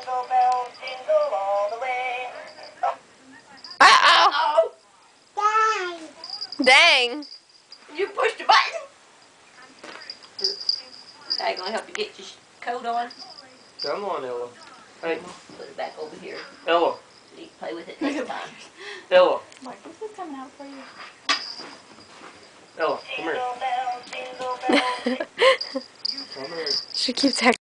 Jingle bells, jingle all the way. Uh-oh. Dang. Dang. You pushed the button. I gonna help you get your coat on. Come on, Ella. Hey. Put it back over here. Ella. So you can play with it next time. Ella. Marcus is coming out for you. Ella, come here. Jingle bells, jingle bells. Come here. She keeps texting.